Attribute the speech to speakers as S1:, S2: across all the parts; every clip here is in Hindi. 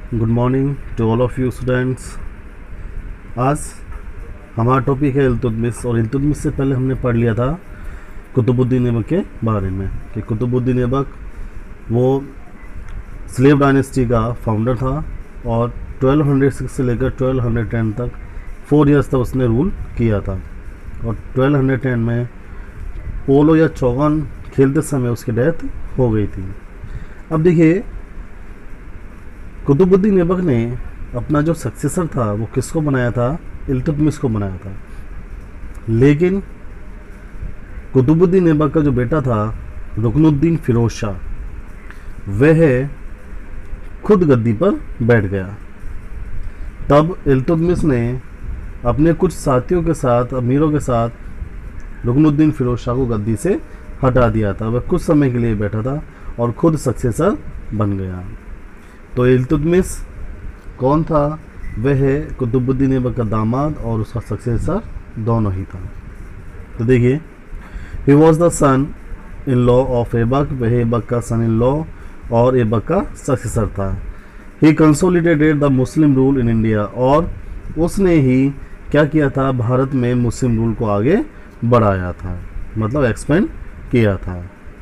S1: Good morning to all of you students. आज हमारा टॉपिक है इल्तुतमिश। और इल्तुतमिश से पहले हमने पढ़ लिया था कुतुबुद्दीन ऐबक के बारे में कि कुतुबुद्दीन ऐबक वो स्लेव डायनेस्टी का फाउंडर था और 1206 से लेकर 1210 तक 4 ईयर्स तक उसने रूल किया था। और 1210 में पोलो या चौगन खेलते समय उसकी डेथ हो गई थी। अब देखिए, कुतुबुद्दीन ऐबक ने अपना जो सक्सेसर था वो किसको बनाया था? इल्तुतमिश को बनाया था। लेकिन कुतुबुद्दीन ऐबक का जो बेटा था रुकनुद्दीन फिरोज शाह, वह खुद गद्दी पर बैठ गया। तब इल्तुतमिश ने अपने कुछ साथियों के साथ, अमीरों के साथ रुकनुद्दीन फिरोज शाह को गद्दी से हटा दिया था। वह कुछ समय के लिए बैठा था और खुद सक्सेसर बन गया। तो इल्तुतमिश कौन था? वह कुतुबुद्दीन ऐबक का दामाद और उसका सक्सेसर दोनों ही था। तो देखिए, he was the son in law of Aibak. वह ऐबक का सन इन लॉ और ऐबक का सक्सेसर था। He consolidated the Muslim rule in India. और उसने ही क्या किया था? भारत में मुस्लिम रूल को आगे बढ़ाया था, मतलब एक्सपेंड किया था।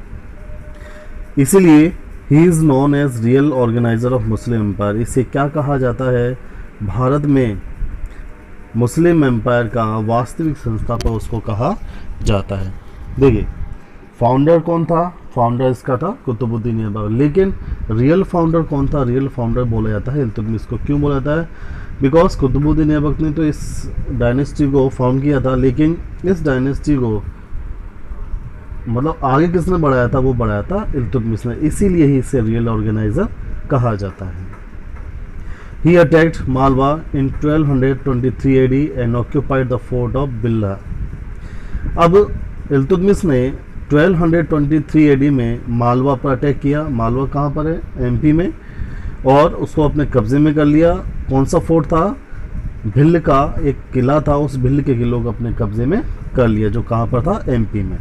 S1: इसीलिए he is known as real organizer of Muslim empire. इसे क्या कहा जाता है? भारत में मुस्लिम एम्पायर का वास्तविक संस्थापक उसको कहा जाता है। देखिए, फाउंडर कौन था? फाउंडर इसका था कुतुबुद्दीन ऐबक। लेकिन रियल फाउंडर कौन था? रियल फाउंडर बोला जाता है इल्तुतमिश को। क्यों बोला जाता है? बिकॉज कुतुबुद्दीन ऐबक ने तो इस डायनेस्टी को फाउंड किया था, लेकिन इस डायनेस्टी को मतलब आगे किसने बढ़ाया था? वो बढ़ाया था इल्तुतमिश ने। इसीलिए ही इसे रियल ऑर्गेनाइजर कहा जाता है। He attacked Malwa in 1223 AD and occupied the fort of Billa. अब इल्तुतमिश ने 1223 AD में मालवा पर अटैक किया। मालवा कहाँ पर है? MP में। और उसको अपने कब्जे में कर लिया। कौन सा फोर्ट था? भिल्ल का एक किला था। उस भिल्ल के किलों को अपने कब्जे में कर लिया, जो कहाँ पर था? MP में।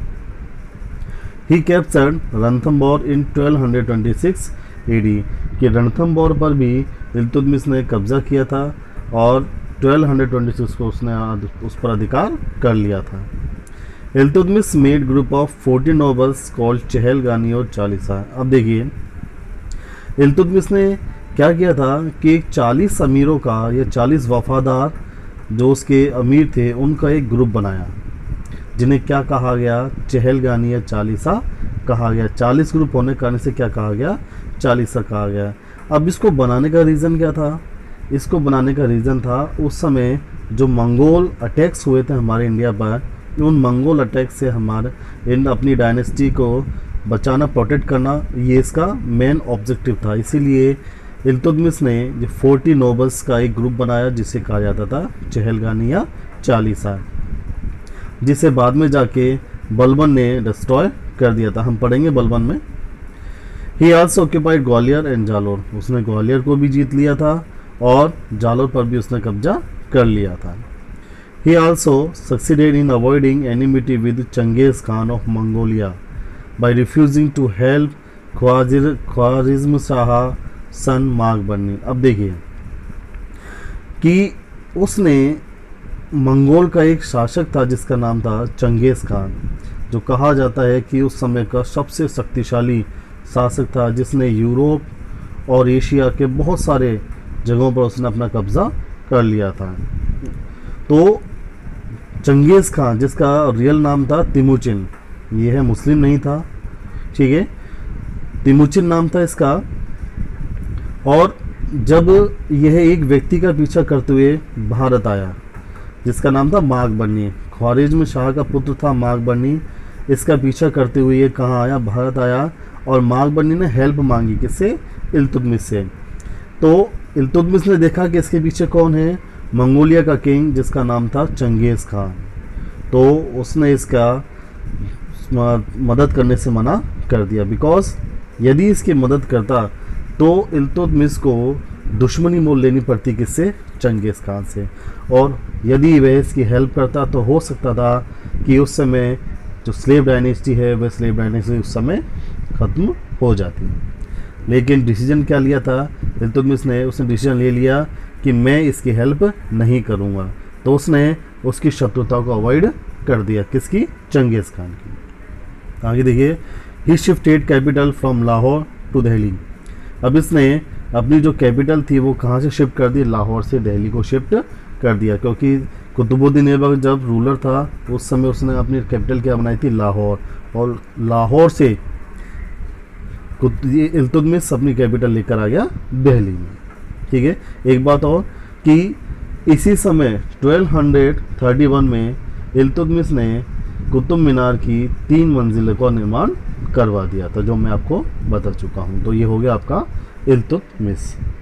S1: He captured Ranthambore in 1226 AD कि रणथंबोर पर भी इल्तुतमिश ने कब्जा किया था और 1226 को उसने उस पर अधिकार कर लिया था। Iltutmish made group of 14 nobles called Chahalgani और चालीसा। अब देखिए, इल्तुतमिश ने क्या किया था कि 40 अमीरों का या 40 वफादार जो उसके अमीर थे उनका एक ग्रुप बनाया, जिन्हें क्या कहा गया? चहलगानी या चालीसा कहा गया। 40 ग्रुप होने के कारण से क्या कहा गया? चालीसा कहा गया। अब इसको बनाने का रीज़न क्या था? इसको बनाने का रीज़न था उस समय जो मंगोल अटैक्स हुए थे हमारे इंडिया पर, उन मंगोल अटैक से हमारे अपनी डायनेस्टी को बचाना, प्रोटेक्ट करना, ये इसका मेन ऑब्जेक्टिव था। इसीलिए इल्तुतमिश ने जो 40 नोबल्स का एक ग्रुप बनाया जिसे कहा जाता था चहलगानी या चालीसा, जिसे बाद में जाके बलबन ने डिस्ट्रॉय कर दिया था। हम पढ़ेंगे बलबन में। He also occupied Gwalior and Jalore. उसने ग्वालियर को भी जीत लिया था और जालोर पर भी उसने कब्जा कर लिया था। He also succeeded in avoiding enmity with Genghis Khan of Mongolia by refusing to help Khwarizm Shah son Mangbarni. अब देखिए कि उसने मंगोल का एक शासक था जिसका नाम था चंगेज खान, जो कहा जाता है कि उस समय का सबसे शक्तिशाली शासक था, जिसने यूरोप और एशिया के बहुत सारे जगहों पर उसने अपना कब्जा कर लिया था। तो चंगेज खान, जिसका रियल नाम था तिमुचिन, ये है मुस्लिम नहीं था, ठीक है, तिमुचिन नाम था इसका। और जब यह एक व्यक्ति का पीछा करते हुए भारत आया जिसका नाम था मागबनी, ख्वारिज्म शाह का पुत्र था मागबनी, इसका पीछा करते हुए ये कहाँ आया? भारत आया। और मागबनी ने हेल्प मांगी, किससे? इल्तुतमिश से। तो इल्तुतमिश ने देखा कि इसके पीछे कौन है? मंगोलिया का किंग जिसका नाम था चंगेज खान। तो उसने इसका मदद करने से मना कर दिया, बिकॉज यदि इसकी मदद करता तो इल्तुतमिश को दुश्मनी मोल लेनी पड़ती, किससे? चंगेज खान से। और यदि वह इसकी हेल्प करता तो हो सकता था कि उस समय जो स्लेव डायनेस्टी है वह स्लेव डायनेस्टी उस समय ख़त्म हो जाती। लेकिन डिसीजन क्या लिया था इल्तुतमिश ने? उसने डिसीजन ले लिया कि मैं इसकी हेल्प नहीं करूँगा, तो उसने उसकी शत्रुता को अवॉइड कर दिया। किसकी? चंगेज़ खान की। आगे देखिए, he shifted capital from Lahore to Delhi. अब इसने अपनी जो कैपिटल थी वो कहाँ से शिफ्ट कर दी? लाहौर से दिल्ली को शिफ्ट कर दिया, क्योंकि कुतुबुद्दीन ऐबक जब रूलर था उस समय उसने अपनी कैपिटल क्या बनाई थी? लाहौर। और लाहौर से ये इल्तुतमिश अपनी कैपिटल लेकर आ गया दिल्ली में। ठीक है, एक बात और कि इसी समय 1231 में इल्तुतमिश ने कुतुब मीनार की 3 मंजिलों का निर्माण करवा दिया था, जो मैं आपको बता चुका हूँ। तो ये हो गया आपका इल्तुतमिश।